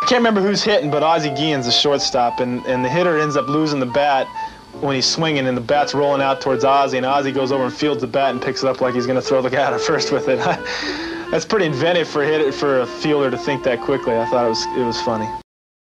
I can't remember who's hitting, but Ozzie Guillen's the shortstop, and the hitter ends up losing the bat when he's swinging, and the bat's rolling out towards Ozzie, and Ozzie goes over and fields the bat and picks it up like he's going to throw the guy out at first with it. That's pretty inventive for a fielder to think that quickly. I thought it was funny.